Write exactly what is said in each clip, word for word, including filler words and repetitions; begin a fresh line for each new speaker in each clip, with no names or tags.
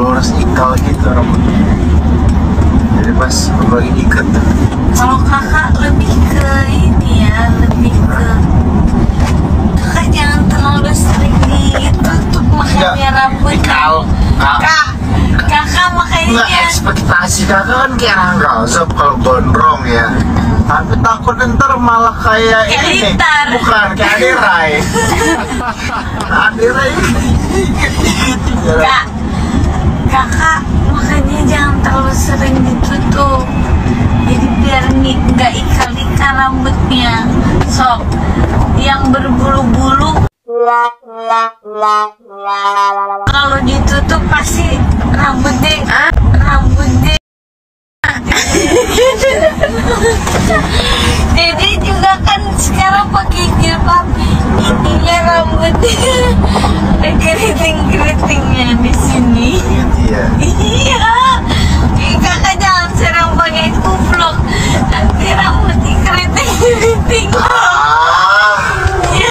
lurus ikal gitu rambutnya. Jadi pas lagi diikat tuh.
Kalau kakak lebih ke ini ya, lebih ke kakak jangan terlalu sering ditutup makanya rambutnya.
Ikal.
Kak, kakak makanya
Nggak, ekspektasi kakak kan kayak Rangga Sob kalau gondrong ya. Tapi takut ntar malah kayak
Kayak
ini.
Litar.
Bukan, kayak Adirai. Adirai
Kak, kakak makanya jangan terlalu sering ditutup. Jadi biar nih nggak ikal-ikal rambutnya. Sok, yang berbulu-bulu kalau ditutup pasti rambutnya rambutnya jadi juga kan sekarang pakai jilbab ininya rambutnya keriting-keritingnya di sini.
gitu ya.
Iya, eh, kakak jangan sering pakai kupluk nanti rambutnya keriting-keriting.
Ah,
Ya.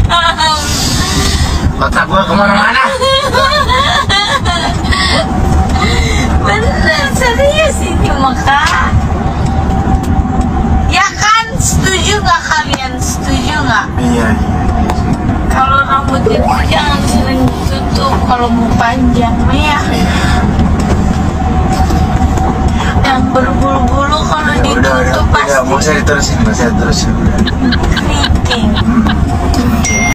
otak gua kemana-mana.
Bener, serius ini maka. Ya kan, setuju nggak kalian? Setuju nggak?
Iya, iya.
Kalau rambut itu jangan sering ditutup kalau mau panjang ya. Yang berbulu-bulu kalau
Ya, udah, udah,
ditutup
udah,
pasti
mau saya diterusin, mau saya diterusin.
keriting.